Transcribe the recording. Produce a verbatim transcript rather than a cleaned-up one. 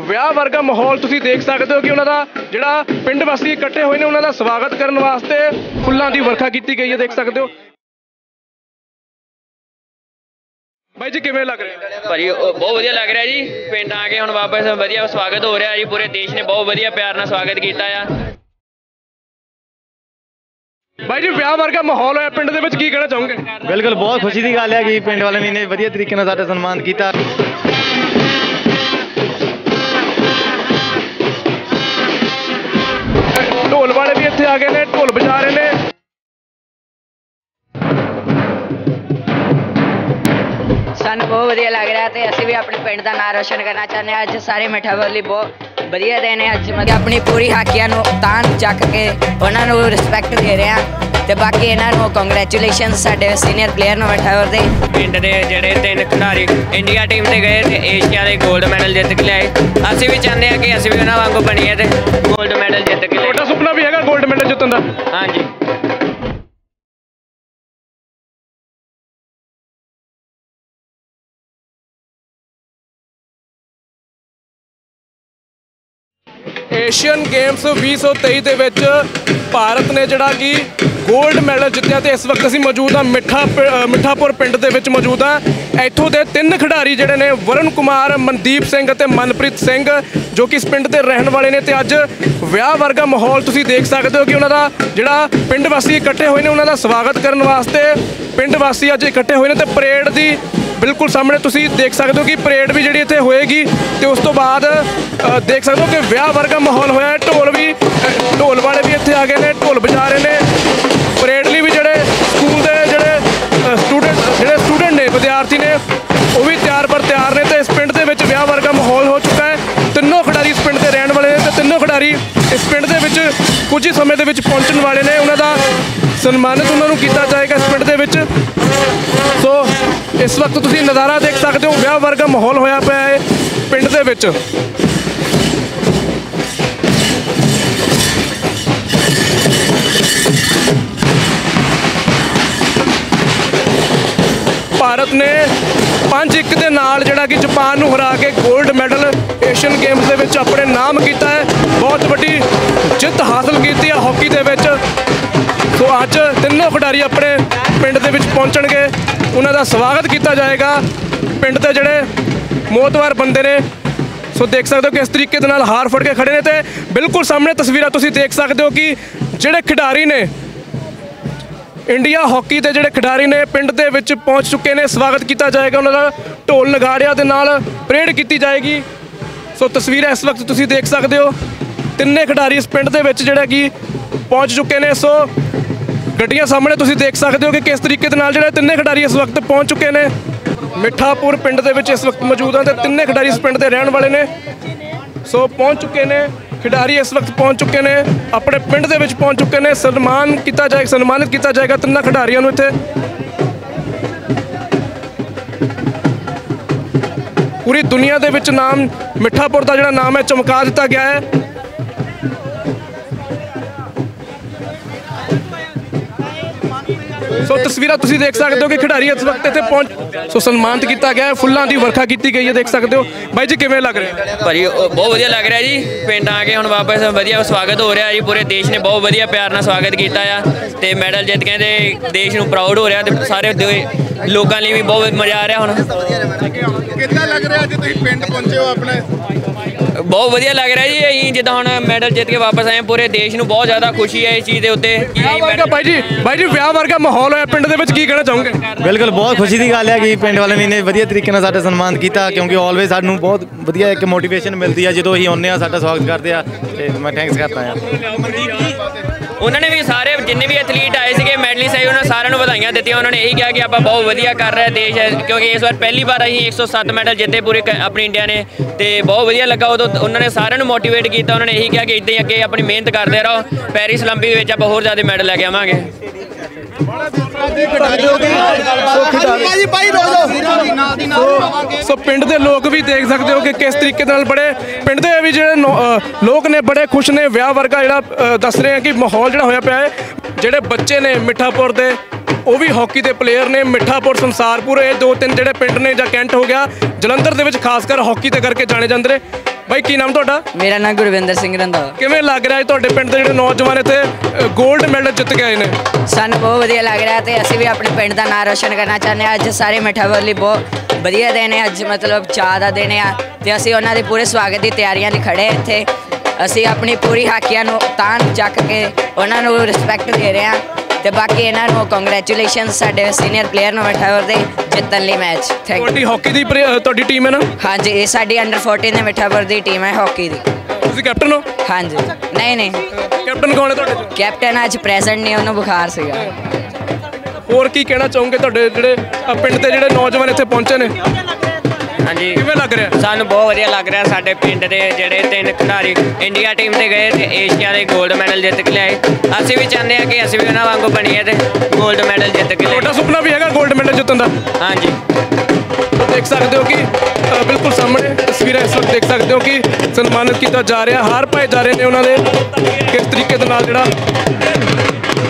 ਵਿਆਹ ਵਰਗਾ ਮਾਹੌਲ ਤੁਸੀਂ ਦੇਖ ਸਕਦੇ ਹੋ ਕਿ ਉਹਨਾਂ ਦਾ ਜਿਹੜਾ ਪਿੰਡ ਵਾਸੀ ਇਕੱਠੇ ਹੋਏ ਨੇ ਉਹਨਾਂ ਦਾ ਸਵਾਗਤ ਕਰਨ ਵਾਸਤੇ ਫੁੱਲਾਂ ਦੀ ਵਰਖਾ ਕੀਤੀ ਗਈ ਹੈ, ਦੇਖ ਸਕਦੇ ਹੋ। ਬਾਈ ਜੀ ਕਿਵੇਂ ਲੱਗ ਰਿਹਾ? ਭਾਜੀ ਬਹੁਤ ਵਧੀਆ ਲੱਗ ਰਿਹਾ ਜੀ, ਪਿੰਡ ਆ ਕੇ ਹੁਣ ਵਾਪਸ ਵਧੀਆ ਸਵਾਗਤ ਹੋ ਰਿਹਾ ਜੀ। ਪੂਰੇ ਦੇਸ਼ ਨੇ ਬਹੁਤ ਵਧੀਆ ਪਿਆਰ ਨਾਲ ਸਵਾਗਤ ਕੀਤਾ ਆ। ਬਾਈ ਜੀ ਵਿਆਹ ਵਰਗਾ ਮਾਹੌਲ ਹੋਇਆ ਪਿੰਡ ਦੇ ਵਿੱਚ, ਕੀ ਕਹਿਣਾ ਚਾਹੋਗੇ? ਬਿਲਕੁਲ ਬਹੁਤ ਖੁਸ਼ੀ ਦੀ ਗੱਲ ਹੈ ਕਿ ਪਿੰਡ ਵਾਲਿਆਂ ਨੇ ਵਧੀਆ ਤਰੀਕੇ ਨਾਲ ਸਾਡਾ ਸਨਮਾਨ ਕੀਤਾ। ਢੋਲ ਵਾਲੇ ਵੀ ਇੱਥੇ ਆ ਗਏ ਨੇ, ਢੋਲ ਵਜਾ ਰਹੇ ਨੇ। ਸਾਨੂੰ ਬਹੁਤ ਵਧੀਆ ਲੱਗ ਰਿਹਾ ਤੇ ਅਸੀਂ ਵੀ ਆਪਣੇ ਪਿੰਡ ਦਾ ਨਾਮ ਰੋਸ਼ਨ ਕਰਨਾ ਚਾਹੁੰਦੇ ਹਾਂ। ਅੱਜ ਸਾਰੇ ਮਿੱਠਾਪੁਰ ਲਈ ਬਹੁਤ ਵਧੀਆ ਦਿਨ ਹੈ। ਅੱਜ ਮੈਂ ਆਪਣੀ ਪੂਰੀ ਹਾਕੀਆਂ ਨੂੰ ਤਾਨ ਚੱਕ ਕੇ ਉਹਨਾਂ ਨੂੰ ਰਿਸਪੈਕਟ ਦੇ ਰਹੇ ਹਾਂ ਤੇ ਬਾਕੀ ਇਹਨਾਂ ਨੂੰ ਕੰਗ੍ਰੈਚੁਲੇਸ਼ਨ ਸਾਡੇ ਸੀਨੀਅਰ ਪਲੇਅਰ ਨੂੰ ਮਿੱਠਾਪੁਰ ਦੇ। ਪਿੰਡ ਦੇ ਜਿਹੜੇ ਤਿੰਨ ਖਿਡਾਰੀ ਇੰਡੀਆ ਟੀਮ ਤੇ ਗਏ ਤੇ ਏਸ਼ੀਆ ਦੇ ਗੋਲਡ ਮੈਡਲ ਜਿੱਤ ਕੇ ਲਿਆਏ। ਅਸੀਂ ਵੀ ਚਾਹੁੰਦੇ ਹਾਂ ਕਿ ਅਸੀਂ ਵੀ ਉਹਨਾਂ ਵਾਂਗੂ ਬਣੀਏ ਤੇ ਗੋਲਡ ਮੈਡਲ ਜਿੱਤ ਕੇ ਲਿਆਈਏ। ਤੁਹਾਡਾ ਸੁਪਨਾ ਵੀ ਹੈਗਾ ਗੋਲਡ ਮੈਡਲ ਜਿੱਤਣ ਦਾ? ਹਾਂਜੀ। ਏਸ਼ੀਅਨ ਗੇਮਸ ਵੀਹ ਸੌ ਤੇਈ ਦੇ ਵਿੱਚ ਭਾਰਤ ਨੇ ਜਿਹੜਾ ਕਿ ਗੋਲਡ ਮੈਡਲ ਜਿੱਤਿਆ ਤੇ ਇਸ ਵਕਤ ਅਸੀਂ ਮੌਜੂਦ ਹਾਂ ਮਿੱਠਾ ਮਿੱਠਾਪੁਰ ਪਿੰਡ ਦੇ ਵਿੱਚ ਮੌਜੂਦ ਹਾਂ। ਇੱਥੋਂ ਦੇ ਤਿੰਨ ਖਿਡਾਰੀ ਜਿਹੜੇ ਨੇ ਵਰੁਣ ਕੁਮਾਰ, ਮਨਦੀਪ ਸਿੰਘ ਅਤੇ ਮਨਪ੍ਰੀਤ ਸਿੰਘ ਜੋ ਕਿ ਇਸ ਪਿੰਡ ਦੇ ਰਹਿਣ ਵਾਲੇ ਨੇ ਤੇ ਅੱਜ ਵਿਆਹ ਵਰਗਾ ਮਾਹੌਲ ਤੁਸੀਂ ਦੇਖ ਸਕਦੇ ਹੋ ਕਿ ਉਹਨਾਂ ਦਾ ਜਿਹੜਾ ਪਿੰਡ ਵਾਸੀ ਇਕੱਠੇ ਹੋਏ ਨੇ ਉਹਨਾਂ ਦਾ ਸਵਾਗਤ ਕਰਨ ਵਾਸਤੇ ਪਿੰਡ ਵਾਸੀ ਅੱਜ ਇਕੱਠੇ ਹੋਏ ਨੇ ਤੇ ਪਰੇਡ ਦੀ ਬਿਲਕੁਲ ਸਾਹਮਣੇ ਤੁਸੀਂ ਦੇਖ ਸਕਦੇ ਹੋ ਕਿ ਪਰੇਡ ਵੀ ਜਿਹੜੀ ਇੱਥੇ ਹੋਏਗੀ ਤੇ ਉਸ ਤੋਂ ਬਾਅਦ ਦੇਖ ਸਕਦੇ ਹੋ ਕਿ ਵਿਆਹ ਵਰਗਾ ਮਾਹੌਲ ਹੋਇਆ। ਢੋਲ ਵੀ ਢੋਲ ਵਾਲੇ ਵੀ ਇੱਥੇ ਆ ਗਏ ਨੇ, ਢੋਲ ਵਜਾ ਰਹੇ ਨੇ। ਪਰੇਡ ਲਈ ਵੀ ਜਿਹੜੇ ਸਕੂਲ ਦੇ ਜਿਹੜੇ ਸਟੂਡੈਂਟ ਜਿਹੜੇ ਸਟੂਡੈਂਟ ਨੇ ਵਿਦਿਆਰਥੀ ਨੇ ਉਹ ਵੀ ਤਿਆਰ ਪਰ ਤਿਆਰ ਨੇ ਤੇ ਇਸ ਪਿੰਡ ਦੇ ਵਿੱਚ ਵਿਆਹ ਵਰਗਾ ਮਾਹੌਲ ਹੋ ਚੁੱਕਾ ਹੈ। ਤਿੰਨੋਂ ਖਿਡਾਰੀ ਇਸ ਪਿੰਡ ਦੇ ਰਹਿਣ ਵਾਲੇ ਨੇ ਤੇ ਤਿੰਨੋਂ ਖਿਡਾਰੀ ਇਸ ਪਿੰਡ ਦੇ ਵਿੱਚ ਕੁਝ ਹੀ ਸਮੇਂ ਦੇ ਵਿੱਚ ਪਹੁੰਚਣ ਵਾਲੇ ਨੇ। ਉਹਨਾਂ ਦਾ ਸਨਮਾਨਿਤ ਉਹਨਾਂ ਨੂੰ ਕੀਤਾ ਜਾਏਗਾ ਇਸ ਪਿੰਡ ਦੇ ਵਿੱਚ। ਸੋ ਇਸ ਵਕਤ ਤੁਸੀਂ ਨਜ਼ਾਰਾ ਦੇਖ ਸਕਦੇ ਹੋ, ਵਿਆਹ ਵਰਗਾ ਮਾਹੌਲ ਹੋਇਆ ਪਿਆ ਹੈ ਪਿੰਡ ਦੇ ਵਿੱਚ। ਭਾਰਤ ਨੇ ਪੰਜ ਇੱਕ ਦੇ ਨਾਲ ਜਿਹੜਾ ਕਿ ਜਾਪਾਨ ਨੂੰ ਹਰਾ ਕੇ ਗੋਲਡ ਮੈਡਲ ਏਸ਼ੀਅਨ ਗੇਮਸ ਦੇ ਵਿੱਚ ਆਪਣੇ ਨਾਮ ਕੀਤਾ ਹੈ। ਬਹੁਤ ਵੱਡੀ ਜਿੱਤ ਹਾਸਲ ਕੀਤੀ ਹੈ ਹਾਕੀ ਦੇ ਵਿੱਚ। ਸੋ ਅੱਜ ਤਿੰਨੋਂ ਖਿਡਾਰੀ ਆਪਣੇ ਪਿੰਡ ਦੇ ਵਿੱਚ ਪਹੁੰਚਣਗੇ, ਉਹਨਾਂ ਦਾ ਸਵਾਗਤ ਕੀਤਾ ਜਾਏਗਾ। ਪਿੰਡ ਦੇ ਜਿਹੜੇ ਮੋਹਤਵਾਰ ਬੰਦੇ ਨੇ ਸੋ ਦੇਖ ਸਕਦੇ ਹੋ ਕਿ ਇਸ ਤਰੀਕੇ ਦੇ ਨਾਲ ਹਾਰ ਫੜ ਕੇ ਖੜੇ ਨੇ ਤੇ ਬਿਲਕੁਲ ਸਾਹਮਣੇ ਤਸਵੀਰਾਂ ਤੁਸੀਂ ਦੇਖ ਸਕਦੇ ਹੋ ਕਿ ਜਿਹੜੇ ਖਿਡਾਰੀ ਨੇ ਇੰਡੀਆ ਹਾਕੀ ਦੇ ਜਿਹੜੇ ਖਿਡਾਰੀ ਨੇ ਪਿੰਡ ਦੇ ਵਿੱਚ ਪਹੁੰਚ ਚੁੱਕੇ ਨੇ। ਸਵਾਗਤ ਕੀਤਾ ਜਾਏਗਾ ਉਹਨਾਂ ਦਾ, ਢੋਲ ਨਗਾੜਿਆਂ ਦੇ ਨਾਲ ਪਰੇਡ ਕੀਤੀ ਜਾਏਗੀ। ਸੋ ਤਸਵੀਰਾਂ ਇਸ ਵਕਤ ਤੁਸੀਂ ਦੇਖ ਸਕਦੇ ਹੋ, ਤਿੰਨੇ ਖਿਡਾਰੀ ਇਸ ਪਿੰਡ ਦੇ ਵਿੱਚ ਜਿਹੜਾ ਕਿ ਪਹੁੰਚ ਚੁੱਕੇ ਨੇ। ਸੋ ਗੱਡੀਆਂ ਸਾਹਮਣੇ ਤੁਸੀਂ ਦੇਖ ਸਕਦੇ ਹੋ ਕਿ ਕਿਸ ਤਰੀਕੇ ਦੇ ਨਾਲ ਜਿਹੜੇ ਤਿੰਨੇ ਖਿਡਾਰੀ ਇਸ ਵਕਤ ਪਹੁੰਚ ਚੁੱਕੇ ਨੇ। ਮਿੱਠਾਪੁਰ ਪਿੰਡ ਦੇ ਵਿੱਚ ਇਸ ਵਕਤ ਮੌਜੂਦ ਹਾਂ ਤੇ ਤਿੰਨੇ ਖਿਡਾਰੀ ਇਸ ਪਿੰਡ ਦੇ ਰਹਿਣ ਵਾਲੇ ਨੇ। ਸੋ ਪਹੁੰਚ ਚੁੱਕੇ ਨੇ ਖਿਡਾਰੀ, ਇਸ ਵਕਤ ਪਹੁੰਚ ਚੁੱਕੇ ਨੇ ਆਪਣੇ ਪਿੰਡ ਦੇ ਵਿੱਚ ਪਹੁੰਚ ਚੁੱਕੇ ਨੇ। ਸਨਮਾਨ ਕੀਤਾ ਜਾਏਗਾ ਸਨਮਾਨਿਤ ਕੀਤਾ ਜਾਏਗਾ ਤਿੰਨਾਂ ਖਿਡਾਰੀਆਂ ਨੂੰ ਇੱਥੇ। ਪੂਰੀ ਦੁਨੀਆ ਦੇ ਵਿੱਚ ਨਾਮ ਮਿੱਠਾਪੁਰ ਦਾ ਜਿਹੜਾ ਨਾਮ ਹੈ ਚਮਕਾ ਦਿੱਤਾ ਗਿਆ ਹੈ। ਸੋ ਤਸਵੀਰਾਂ ਤੁਸੀਂ ਦੇਖ ਸਕਦੇ ਹੋ ਕਿ ਖਿਡਾਰੀ ਇਸ ਵਕਤ ਇੱਥੇ ਪਹੁੰਚ ਸੋ ਸਨਮਾਨਿਤ ਕੀਤਾ ਗਿਆ ਹੈ, ਫੁੱਲਾਂ ਦੀ ਵਰਖਾ ਕੀਤੀ ਗਈ ਹੈ, ਦੇਖ ਸਕਦੇ ਹੋ। ਬਾਈ ਜੀ ਕਿਵੇਂ ਲੱਗ ਰਿਹਾ? ਭਾਜੀ ਬਹੁਤ ਵਧੀਆ ਲੱਗ ਰਿਹਾ ਜੀ, ਪਿੰਡ ਆ ਕੇ ਹੁਣ ਵਾਪਸ ਵਧੀਆ ਸਵਾਗਤ ਹੋ ਰਿਹਾ ਜੀ। ਪੂਰੇ ਦੇਸ਼ ਨੇ ਬਹੁਤ ਵਧੀਆ ਪਿਆਰ ਨਾਲ ਸਵਾਗਤ ਕੀਤਾ ਆ ਤੇ ਮੈਡਲ ਜਿੱਤ ਕੇ ਤੇ ਦੇਸ਼ ਨੂੰ ਪ੍ਰਾਊਡ ਹੋ ਰਿਹਾ ਤੇ ਸਾਰੇ ਲੋਕਾਂ ਲਈ ਵੀ ਬਹੁਤ ਮਜ਼ਾ ਆ ਰਿਹਾ। ਹੁਣ ਕਿੱਦਾਂ ਲੱਗ ਰਿਹਾ ਅੱਜ ਤੁਸੀਂ ਪਿੰਡ ਪਹੁੰਚੇ ਹੋ ਆਪਣੇ? ਬਹੁਤ ਵਧੀਆ ਲੱਗ ਰਿਹਾ ਜੀ। ਅਸੀਂ ਜਿੱਦਾਂ ਹੁਣ ਮੈਡਲ ਜਿੱਤ ਕੇ ਵਾਪਸ ਆਏ, ਪੂਰੇ ਦੇਸ਼ ਨੂੰ ਬਹੁਤ ਜ਼ਿਆਦਾ ਖੁਸ਼ੀ ਹੈ ਇਸ ਚੀਜ਼ ਦੇ ਉੱਤੇ। ਬਾਈ ਜੀ ਬਾਈ ਜੀ ਵਿਆਹ ਵਰਗਾ ਮਾਹੌਲ ਹੋਇਆ ਪਿੰਡ ਦੇ ਵਿੱਚ, ਕੀ ਕਹਿਣਾ ਚਾਹੋਗੇ? ਬਿਲਕੁਲ ਬਹੁਤ ਖੁਸ਼ੀ ਦੀ ਗੱਲ ਹੈ ਕਿ ਪਿੰਡ ਵਾਲਿਆਂ ਨੇ ਵਧੀਆ ਤਰੀਕੇ ਨਾਲ ਸਾਡਾ ਸਨਮਾਨ ਕੀਤਾ, ਕਿਉਂਕਿ ਆਲਵੇਜ਼ ਸਾਨੂੰ ਬਹੁਤ ਵਧੀਆ ਇੱਕ ਮੋਟੀਵੇਸ਼ਨ ਮਿਲਦੀ ਹੈ ਜਦੋਂ ਅਸੀਂ ਆਉਂਦੇ ਹਾਂ, ਸਾਡਾ ਸਵਾਗਤ ਕਰਦੇ ਆ ਤੇ ਮੈਂ ਥੈਂਕਸ ਕਰਦਾ ਹਾਂ। ਉਹਨਾਂ ਨੇ ਵੀ ਸਾਰੇ ਜਿੰਨੇ ਵੀ ਐਥਲੀਟ ਆਏ ਸੀਗੇ ਮੈਡਲਿਸਟ ਆਏ, ਉਹਨਾਂ ਸਾਰਿਆਂ ਨੂੰ ਵਧਾਈਆਂ ਦਿੱਤੀਆਂ। ਉਹਨਾਂ ਨੇ ਇਹੀ ਕਿਹਾ ਕਿ ਆਪਾਂ ਬਹੁਤ ਵਧੀਆ ਕਰ ਰਹੇ ਦੇਸ਼ ਹੈ, ਕਿਉਂਕਿ ਇਸ ਵਾਰ ਪਹਿਲੀ ਵਾਰ ਅਸੀਂ ਇੱਕ ਸੌ ਸੱਤ ਮੈਡਲ ਜਿੱਤੇ ਪੂਰੇ ਆਪਣੀ ਇੰਡੀਆ ਨੇ ਤੇ ਬਹੁਤ ਵਧੀਆ ਲੱਗਾ। ਉਦੋਂ ਉਹਨਾਂ ਨੇ ਸਾਰਿਆਂ ਨੂੰ ਮੋਟੀਵੇਟ ਕੀਤਾ। ਉਹਨਾਂ ਨੇ ਇਹੀ ਕਿਹਾ ਕਿ ਇੱਦਾਂ ਹੀ ਅੱਗੇ ਆਪਣੀ ਮਿਹਨਤ ਕਰਦੇ ਰਹੋ, ਪੈਰਿਸ ਓਲੰਪਿਕ ਵਿੱਚ ਆਪਾਂ ਹੋਰ ਜ਼ਿਆਦਾ ਮੈਡਲ ਲੈ ਕੇ ਆਵਾਂਗੇ। ਸੋ ਪਿੰਡ ਦੇ ਲੋਕ ਵੀ ਦੇਖ ਸਕਦੇ ਹੋ ਕਿ ਕਿਸ ਤਰੀਕੇ ਨਾਲ ਬੜੇ ਪਿੰਡ ਦੇ ਵੀ ਜਿਹੜੇ ਲੋਕ ਨੇ ਬੜੇ ਖੁਸ਼ ਨੇ। ਵਿਆਹ ਵਰਗਾ ਜਿਹੜਾ ਦੱਸ ਰਹੇ ਆ ਕਿ ਮਾਹੌਲ ਜਿਹੜਾ ਹੋਇਆ ਪਿਆ ਹੈ। ਜਿਹੜੇ ਬੱਚੇ ਨੇ ਮਿੱਠਾਪੁਰ ਦੇ ਉਹ ਵੀ ਹਾਕੀ ਦੇ ਪਲੇਅਰ ਨੇ। ਮਿੱਠਾਪੁਰ, ਸੰਸਾਰਪੁਰ, ਇਹ ਦੋ ਤਿੰਨ ਜਿਹੜੇ ਪਿੰਡ ਨੇ ਜਾਂ ਕੈਂਟ ਹੋ ਗਿਆ ਜਲੰਧਰ ਦੇ ਵਿੱਚ ਖਾਸ ਕਰ ਹਾਕੀ ਦੇ ਕਰਕੇ ਜਾਣੇ ਜਾਂਦੇ ਨੇ। ਬਾਈ ਕੀ ਨਾਮ ਤੁਹਾਡਾ? ਮੇਰਾ ਨਾਮ ਗੁਰਵਿੰਦਰ ਸਿੰਘ ਰੰਧਾਵਾ। ਕਿਵੇਂ ਲੱਗ ਰਿਹਾ ਤੁਹਾਡੇ ਪਿੰਡ ਦੇ ਜਿਹੜੇ ਨੌਜਵਾਨ ਇੱਥੇ ਗੋਲਡ ਮੈਡਲ ਜਿੱਤ ਕੇ ਆਏ ਨੇ? ਸਾਨੂੰ ਬਹੁਤ ਵਧੀਆ ਲੱਗ ਰਿਹਾ ਤੇ ਅਸੀਂ ਵੀ ਆਪਣੇ ਪਿੰਡ ਦਾ ਨਾਂ ਰੋਸ਼ਨ ਕਰਨਾ ਚਾਹੁੰਦੇ ਹਾਂ। ਅੱਜ ਸਾਰੇ ਮਿੱਠਾ ਬੋਲ ਲਈ ਬਹੁਤ ਵਧੀਆ ਦਿਨ ਹੈ, ਅੱਜ ਮਤਲਬ ਚਾਅ ਦਾ ਦਿਨ ਆ ਤੇ ਅਸੀਂ ਉਹਨਾਂ ਦੇ ਪੂਰੇ ਸਵਾਗਤ ਦੀ ਤਿਆਰੀਆਂ ਲਈ ਖੜੇ ਇੱਥੇ। ਅਸੀਂ ਆਪਣੀ ਪੂਰੀ ਹਾਕੀਆਂ ਨੂੰ ਤਾਨ ਚੱਕ ਕੇ ਉਹਨਾਂ ਨੂੰ ਰਿਸਪੈਕਟ ਦੇ ਰਹੇ ਹਾਂ ਤੇ ਬਾਕੀ ਇਹਨਾਂ ਨੂੰ ਕੰਗ੍ਰੈਚੁਲੇਸ਼ਨ ਸਾਡੇ ਸੀਨੀਅਰ ਪਲੇਅਰ ਨੂੰ ਮਿੱਠਾ ਬੋਲ ਦੇ ਜਿੱਤਣ ਲਈ ਮੈਚ। Thank you. ਤੁਹਾਡੀ ਹਾਕੀ ਦੀ ਪ੍ਰੇ- ਤੁਹਾਡੀ ਟੀਮ ਹੈ ਨਾ? ਹਾਂਜੀ, ਇਹ ਸਾਡੀ ਅੰਡਰ ਚੌਦਾਂ ਦੇ ਮਿੱਠਾ ਬੋਲ ਦੀ ਟੀਮ ਹੈ ਹਾਕੀ ਦੀ। ਤੁਸੀਂ ਕੈਪਟਨ ਹੋ? ਹਾਂਜੀ। ਨਹੀਂ ਨਹੀਂ, ਕੈਪਟਨ ਕੌਣ ਹੈ ਤੁਹਾਡੇ ਚੋਂ? ਕੈਪਟਨ ਅੱਜ ਪ੍ਰੈਜ਼ੈਂਟ ਨਹੀਂ, ਉਹਨੂੰ ਬੁਖਾਰ ਸੀਗਾ। ਹੋਰ ਕੀ ਕਹਿਣਾ ਚਾਹੋਗੇ ਤੁਹਾਡੇ ਜਿਹੜੇ ਅ, ਪਿੰਡ ਦੇ ਜਿਹੜੇ ਨੌਜਵਾਨ ਇੱਥੇ ਪਹੁੰਚੇ ਨੇ? ਹਾਂਜੀ, ਕਿਵੇਂ ਲੱਗ ਰਿਹਾ? ਸਾਨੂੰ ਬਹੁਤ ਵਧੀਆ ਲੱਗ ਰਿਹਾ। ਸਾਡੇ ਪਿੰਡ ਦੇ ਜਿਹੜੇ ਤਿੰਨ ਖਿਡਾਰੀ ਇੰਡੀਆ ਟੀਮ ਤੇ ਗਏ ਤੇ ਏਸ਼ੀਆ ਦੇ 골ਡ ਮੈਡਲ ਜਿੱਤ ਕੇ ਲਿਆਏ। ਅਸੀਂ ਵੀ ਚਾਹੁੰਦੇ ਹਾਂ ਕਿ ਅਸੀਂ ਵੀ ਉਹਨਾਂ ਵਾਂਗੂ ਬਣੀਏ ਤੇ 골ਡ ਮੈਡਲ ਜਿੱਤ ਕੇ ਲਿਆਏ। ਤੁਹਾਡਾ ਸੁਪਨਾ ਵੀ ਹੈਗਾ 골ਡ ਮੈਡਲ ਜਿੱਤਣ ਦਾ? ਹਾਂਜੀ। ਦੇਖ ਸਕਦੇ ਹੋ ਕਿ ਅ, ਬਿਲਕੁਲ ਸਾਹਮਣੇ ਤਸਵੀਰਾਂ ਇਸ ਵਕਤ ਦੇਖ ਸਕਦੇ ਹੋ ਕਿ ਸਨਮਾਨਿਤ ਕੀਤਾ ਜਾ ਰਿਹਾ, ਹਾਰ ਪਾਏ ਜਾ ਰਹੇ ਨੇ ਉਹਨਾਂ ਦੇ ਕਿਸ ਤਰੀਕੇ ਦੇ ਨਾਲ ਜਿਹੜਾ